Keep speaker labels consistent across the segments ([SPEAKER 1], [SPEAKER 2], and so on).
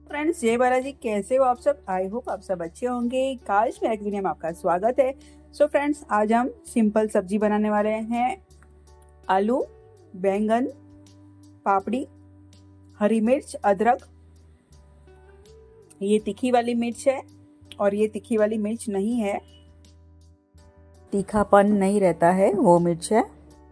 [SPEAKER 1] Friends, जय बालाजी। कैसे हो आप सब? आई होप आप सब अच्छे होंगे। काश मेरे वीडियो में आपका स्वागत है। सो फ्रेंड्स, आज हम सिंपल सब्जी बनाने वाले हैं। आलू, बैंगन, पापड़ी, हरी मिर्च, अदरक। ये तीखी वाली मिर्च है और ये तीखी वाली मिर्च नहीं है, तीखापन नहीं रहता है वो मिर्च है,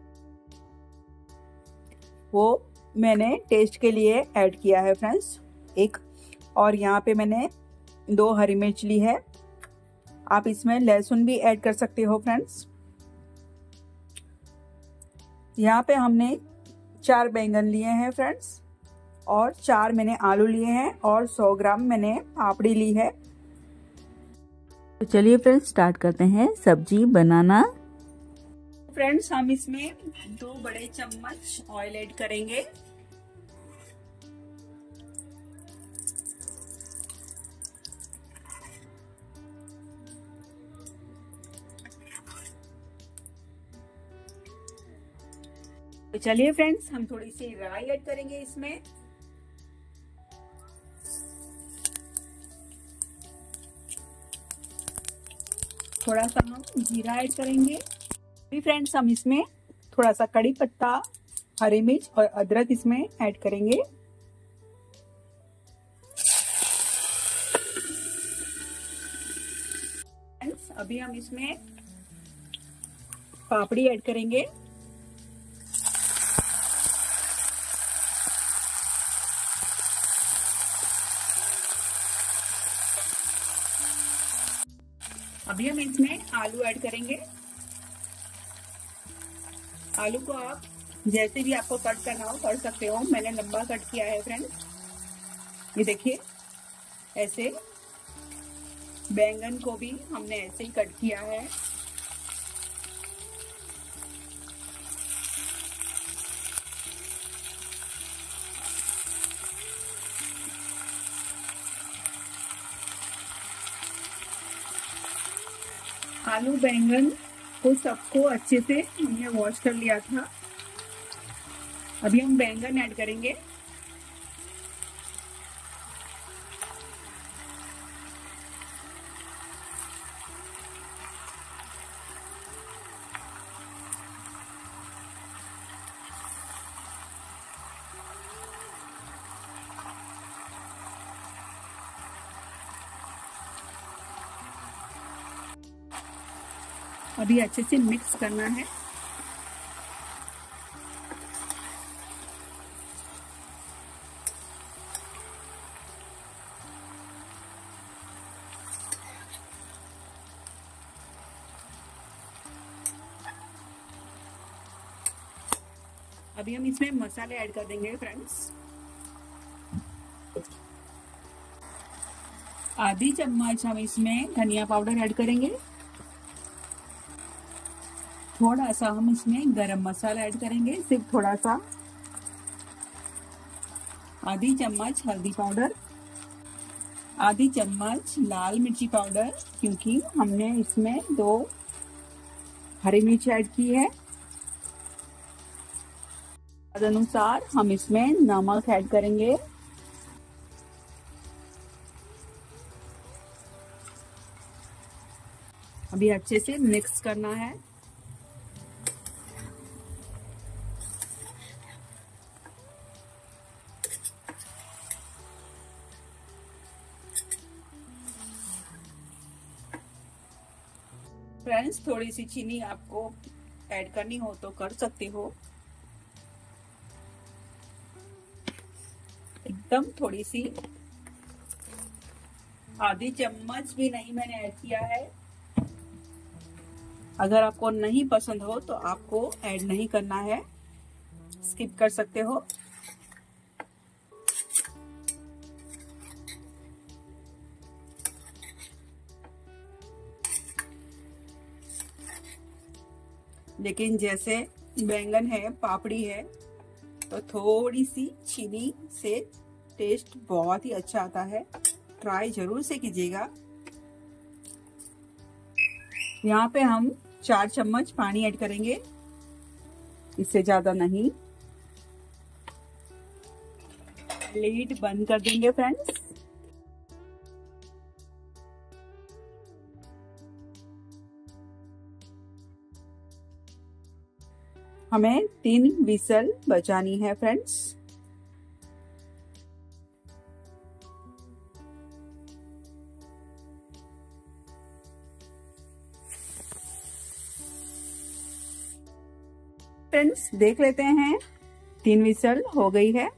[SPEAKER 1] वो मैंने टेस्ट के लिए ऐड किया है फ्रेंड्स एक। और यहाँ पे मैंने 2 हरी मिर्च ली है। आप इसमें लहसुन भी ऐड कर सकते हो फ्रेंड्स। यहाँ पे हमने 4 बैंगन लिए हैं फ्रेंड्स, और 4 मैंने आलू लिए हैं, और 100 ग्राम मैंने पापड़ी ली है।
[SPEAKER 2] तो चलिए फ्रेंड्स, स्टार्ट करते हैं सब्जी बनाना।
[SPEAKER 1] फ्रेंड्स, हम इसमें 2 बड़े चम्मच ऑयल ऐड करेंगे। तो चलिए फ्रेंड्स, हम थोड़ी सी राई ऐड करेंगे इसमें। थोड़ा सा हम जीरा ऐड करेंगे। अभी फ्रेंड्स, हम इसमें थोड़ा सा कड़ी पत्ता, हरी मिर्च और अदरक इसमें ऐड करेंगे। फ्रेंड्स, अभी हम इसमें पापड़ी ऐड करेंगे। अभी हम इसमें आलू ऐड करेंगे। आलू को आप जैसे भी आपको कट करना हो कर सकते हो। मैंने लंबा कट किया है फ्रेंड्स, ये देखिए ऐसे। बैंगन को भी हमने ऐसे ही कट किया है। आलू बैंगन को सबको अच्छे से हमने वॉश कर लिया था। अभी हम बैंगन ऐड करेंगे। अभी अच्छे से मिक्स करना है। अभी हम इसमें मसाले ऐड कर देंगे फ्रेंड्स। आधी चम्मच हम इसमें धनिया पाउडर ऐड करेंगे। थोड़ा सा हम इसमें गरम मसाला ऐड करेंगे, सिर्फ थोड़ा सा। आधी चम्मच हल्दी पाउडर, आधी चम्मच लाल मिर्ची पाउडर, क्योंकि हमने इसमें 2 हरी मिर्च ऐड की है। अनुसार हम इसमें नमक ऐड करेंगे। अभी अच्छे से मिक्स करना है। फ्रेंड्स, थोड़ी सी चीनी आपको ऐड करनी हो तो कर सकते हो, एकदम थोड़ी सी, आधी चम्मच भी नहीं मैंने ऐड किया है। अगर आपको नहीं पसंद हो तो आपको ऐड नहीं करना है, स्किप कर सकते हो। लेकिन जैसे बैंगन है, पापड़ी है, तो थोड़ी सी चीनी से टेस्ट बहुत ही अच्छा आता है। ट्राई जरूर से कीजिएगा। यहाँ पे हम 4 चम्मच पानी ऐड करेंगे, इससे ज्यादा नहीं। लीड बंद कर देंगे फ्रेंड्स। हमें 3 विसल बजानी है फ्रेंड्स। फ्रेंड्स देख लेते हैं, 3 विसल हो गई है।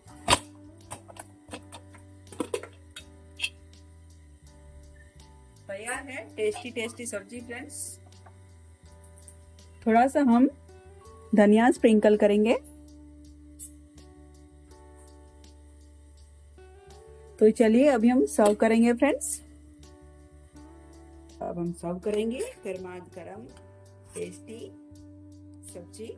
[SPEAKER 1] तैयार है टेस्टी टेस्टी सब्जी फ्रेंड्स। थोड़ा सा हम धनिया स्प्रिंकल करेंगे। तो चलिए अभी हम सर्व करेंगे फ्रेंड्स। अब हम सर्व करेंगे गर्मा गर्म टेस्टी सब्जी।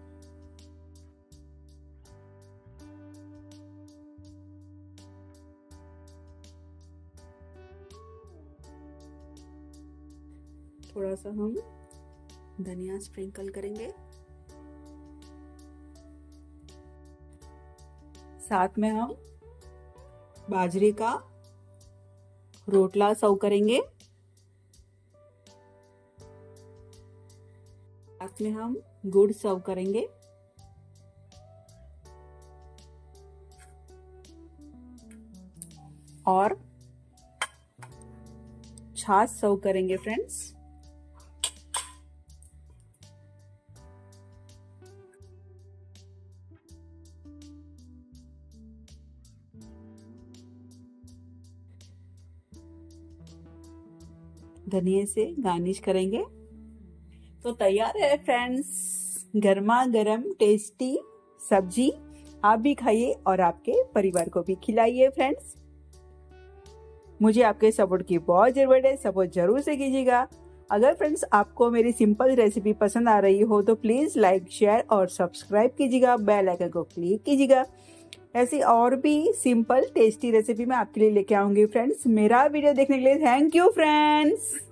[SPEAKER 1] थोड़ा सा हम धनिया स्प्रिंकल करेंगे, साथ में हम बाजरे का रोटला सर्व करेंगे, साथ में हम गुड़ सर्व करेंगे, और छाछ सर्व करेंगे फ्रेंड्स। धनिया से गार्निश करेंगे। तो तैयार है फ्रेंड्स गर्मा गर्म टेस्टी सब्जी। आप भी खाइए और आपके परिवार को भी खिलाइए फ्रेंड्स। मुझे आपके सपोर्ट की बहुत जरूरत है, सपोर्ट जरूर से कीजिएगा। अगर फ्रेंड्स आपको मेरी सिंपल रेसिपी पसंद आ रही हो तो प्लीज लाइक शेयर और सब्सक्राइब कीजिएगा, बेल आइकन को क्लिक कीजिएगा। ऐसी और भी सिंपल टेस्टी रेसिपी मैं आपके लिए लेके आऊंगी फ्रेंड्स। मेरा वीडियो देखने के लिए थैंक यू फ्रेंड्स।